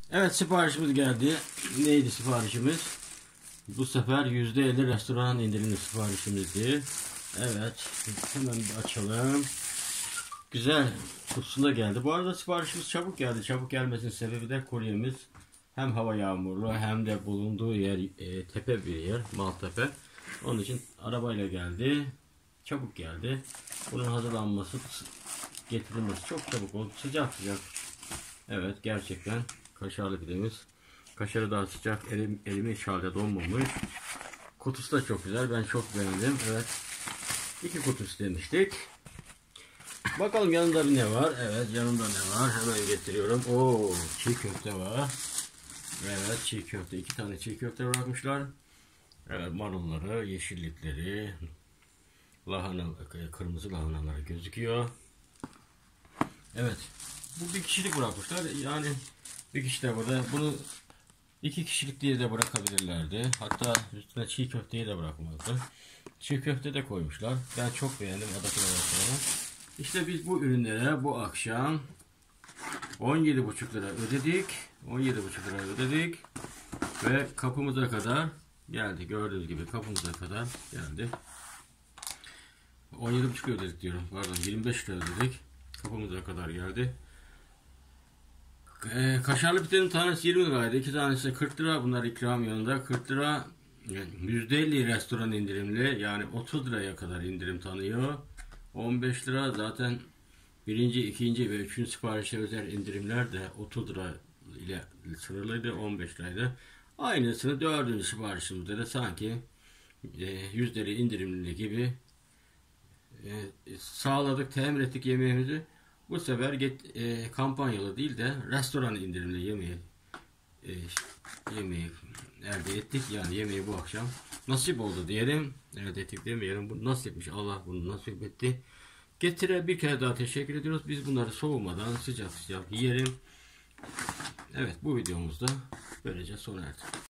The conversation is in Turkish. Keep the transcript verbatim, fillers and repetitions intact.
Evet, siparişimiz geldi. Neydi siparişimiz? Bu sefer yüzde elli restoran indirimli siparişimizdi. Evet, hemen bir açalım. Güzel, kutusunda geldi. Bu arada siparişimiz çabuk geldi. Çabuk gelmesinin sebebi de kuryemiz hem hava yağmurlu hem de bulunduğu yer e, tepe bir yer, Maltepe. Onun için arabayla geldi. Çabuk geldi. Bunun hazırlanması, getirilmesi çok çabuk oldu. Sıcak sıcak. Evet, gerçekten kaşarlı pidemiz. Kaşarı daha sıcak. Elim, elime hiç halde donmamış. Kutusu da çok güzel. Ben çok beğendim. Evet. İki kutu istemiştik. Bakalım yanında bir ne var? Evet, yanında ne var? Hemen getiriyorum. Oo, çiğ köfte var. Evet, çiğ köfte. İki tane çiğ köfte bırakmışlar. Evet, marulları, yeşillikleri, lahana, kırmızı lahanaları gözüküyor. Evet. Bu bir kişilik bırakmışlar. Yani bir kişi de burada. Bunu iki kişilik diye de bırakabilirlerdi. Hatta üstüne çiğ köfteyi de bırakmadı. Çiğ köfte de koymuşlar. Ben çok beğendim adakın arasına. İşte biz bu ürünlere bu akşam on yedi buçuk lira ödedik. on yedi buçuk lira ödedik. Ve kapımıza kadar geldi. Gördüğünüz gibi kapımıza kadar geldi. on yedi buçuk ödedik diyorum. Pardon, yirmi beş lira ödedik. Kapımıza kadar geldi. Ee, kaşarlı pidenin tanesi yirmi liraydı. İki tanesi kırk lira. Bunlar ikram yanında. kırk lira. Yani yüzde elli restoran indirimli. Yani otuz liraya kadar indirim tanıyor. on beş lira zaten birinci, ikinci ve üçüncü siparişe özel indirimler de otuz lira ile sınırlıydı. on beş liraydı. Aynısını dördüncü siparişimizde de sanki e, yüzdeli indirimli gibi e, sağladık, temin ettik yemeğimizi. Bu sefer get, e, kampanyalı değil de restoran indirimli yemeği e, yemeği elde ettik. Yani yemeği bu akşam nasip oldu diyelim. Elde ettik demeyelim. Bu nasipmiş. Allah bunu nasip etti. Getire bir kere daha teşekkür ediyoruz. Biz bunları soğumadan sıcak sıcak yiyelim. Evet, bu videomuzda böylece sona erdi.